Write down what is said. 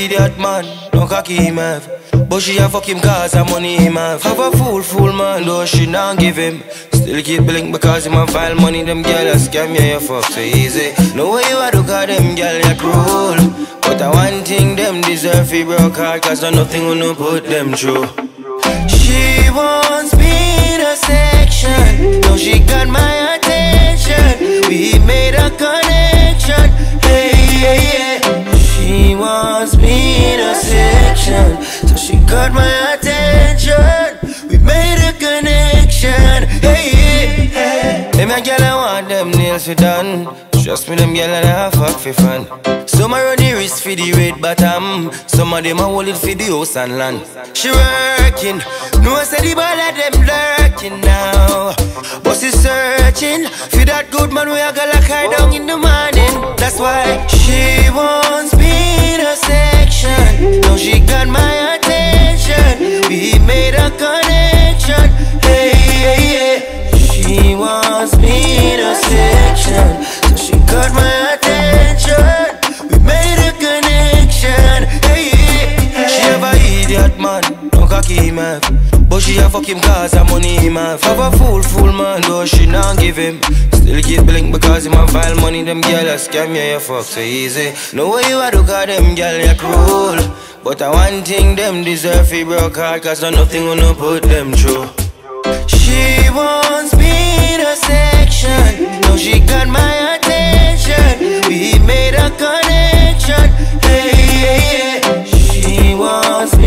idiot man, no cocky him have. But she a fuck him cause her money him have. Have a fool man, though she not give him. Still keep blink because him a file money. Them girl a scam you fuck so easy. No way you a do cause them girl you cruel. But I one thing them deserve fi broke hard, cause there's nothing gonna put them through. She wants me in a section. Now she got my attention. We made a connection. Hey, yeah, yeah. She wants me in a section. So she got my attention. We made a connection. Hey, yeah, yeah. Hey, my girl, I want them nails fi done. Trust me, them girl and I fuck fi fun. Some a run the wrist for the red bottom. Some of them a hold it for the house and land. She working, no I say the ball of them lurking now. But she searching for that good man we a go lock her down in the morning. That's why she wants me in a section. Now she got my attention. We made a connection. Hey, yeah, yeah. She wants me in a section. So she got my attention. We made a connection. Hey, yeah. She have a idiot man, no cocky him have. But she a fuck him cause her money him have. Have a fool man, though she not give him. Still keep blink because him a file money. Them girl a scam you fuck so easy. No way you a do cause them girl you cruel. But I one thing them deserve fi broke hard, cause there's nothing gonna put them through. She wants me in a section. Now she got my attention. We made a connection. Hey, yeah, yeah. She wants me